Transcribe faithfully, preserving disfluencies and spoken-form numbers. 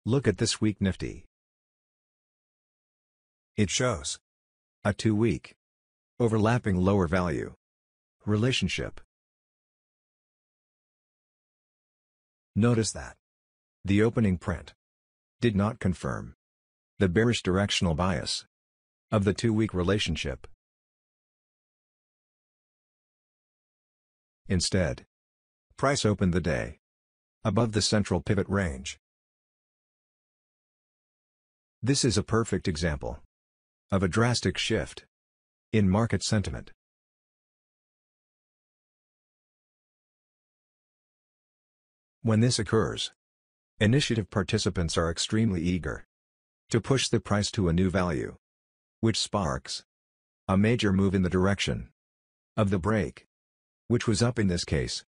Look at this week Nifty. It shows a two-week overlapping lower value relationship. Notice that the opening print did not confirm the bearish directional bias of the two-week relationship. Instead, price opened the day above the central pivot range. This is a perfect example of a drastic shift in market sentiment. When this occurs, initiative participants are extremely eager to push the price to a new value, which sparks a major move in the direction of the break, which was up in this case.